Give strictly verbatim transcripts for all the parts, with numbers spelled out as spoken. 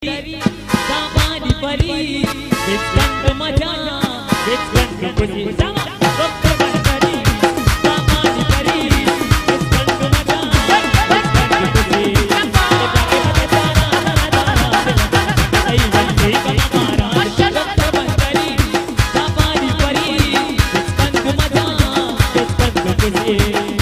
सामानी परी विस्कंद मजा विस्कंद खुशी sama dokter Bantari सामानी परी विस्कंद मजा विस्कंद खुशी जाके पता तारा आई बंदी कमारा dokter Bantari सामानी परी विस्कंद मजा विस्कंद खुशी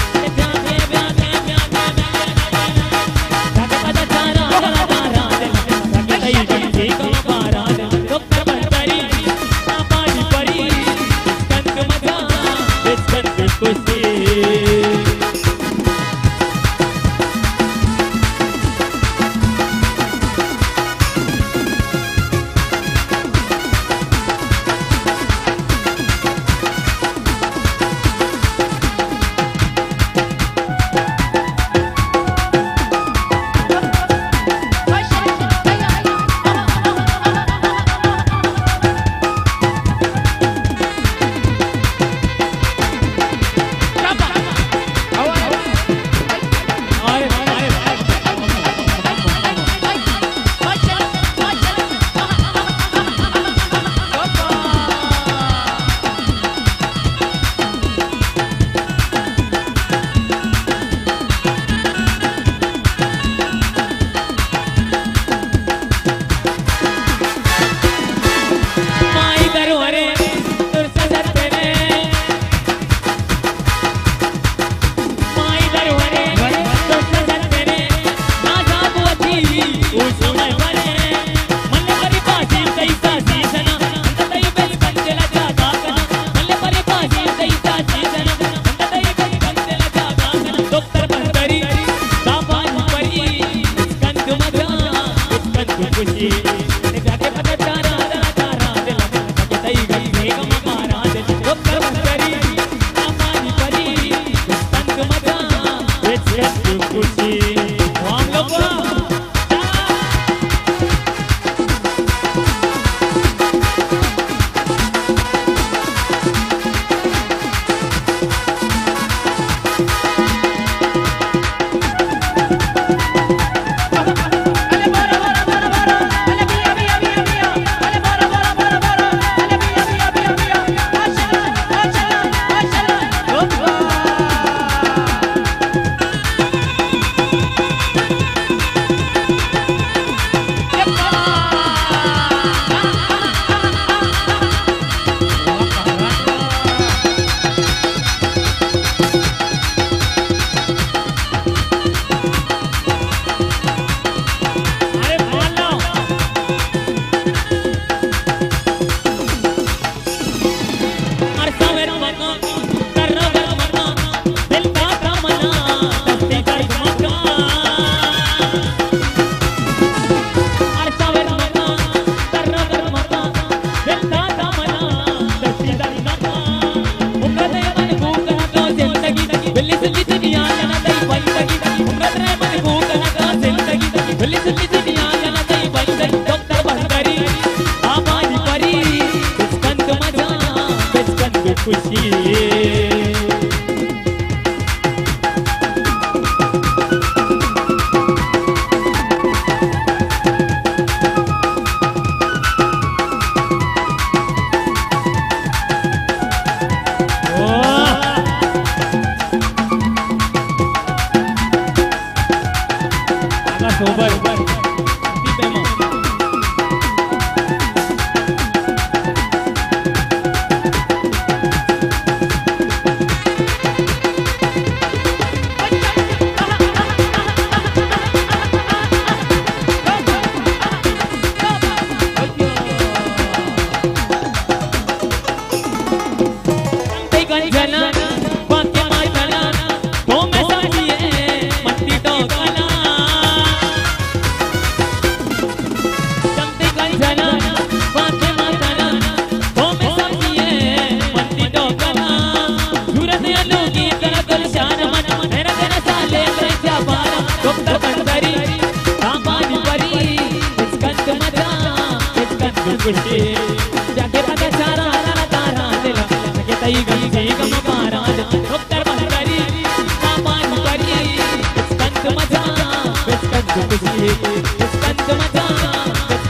जाके पता चारा तारा दिला के तई गई गई गम पारा डॉक्टर बंदरी सामान करी स्कंद मजा स्कंद खुशी स्कंद मजा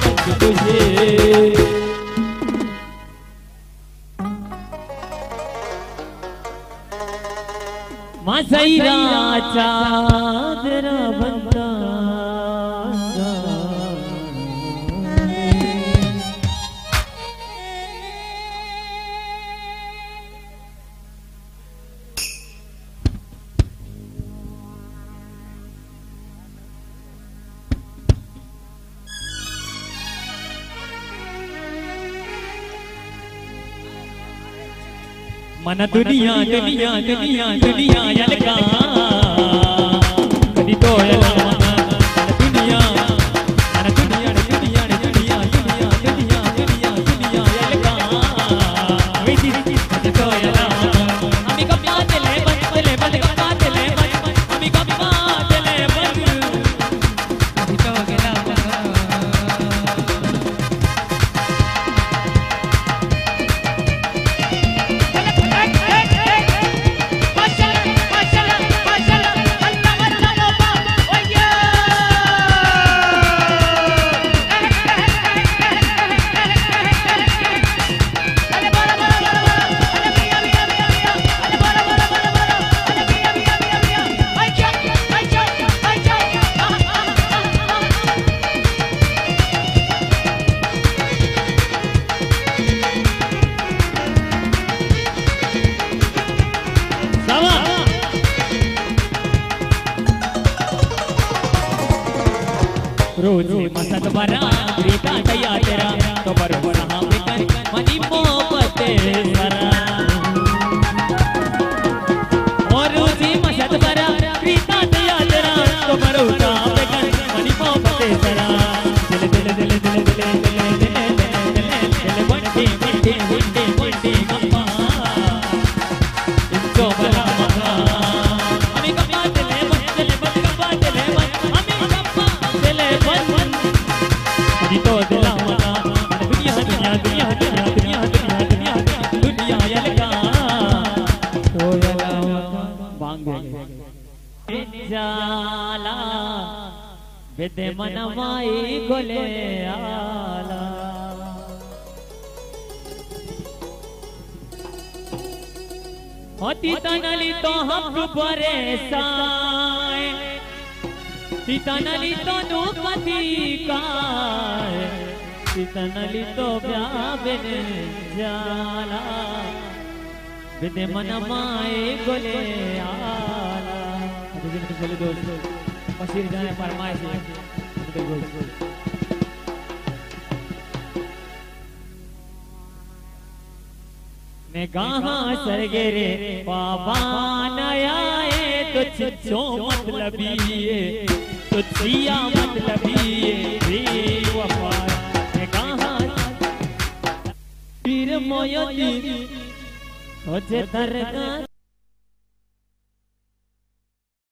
तुझे मासैरा चादरा बंदा मन दुनिया दुनिया दुनिया दुनिया यलका कदी तो यला मन दुनिया मन दुनिया दुनिया दुनिया दुनिया दुनिया दुनिया दुनिया यलका वेची कदी तो यला अमी कप्पा चले बस चले बस कप्पा चले बस अमी कप्पा चले बस कदी तो यला रोजे मसद बरा रीता तैया तेरा तो बरो रहा बिकर मनी मोहब्बत सरा और रोजे मसद बरा रीता तैया तेरा तो बरो रहा बिकर मनी मोहब्बत सरा दिल दिल दिल दिल दिल दिल दिल दिल बंटी बंटी बंटी बंटी गप्पा इनको बरा अमी गप्पा चले बस चले बस गप्पा चले बस अमी गप्पा चले तो दिला मना दुनिया दुनिया दुनिया दुनिया दुनिया दुनिया दुनिया दुनिया यलका तो यला बांग जाला बेदे मनवाई गोले आला होती तनली तो हम परेशान तितनली तो नुपति काय तितनली तो ब्याबेन जाला बिदे मन माए गोले आला दिन चले दोस्त पसीर जाने फरमाए से मैं कहाँ सरगे रे बाबा नयाए तो छिछो मतलबी तो जिया मतलबी रे वफा मैं कहाँ फिर मोयती हो जे दरगाह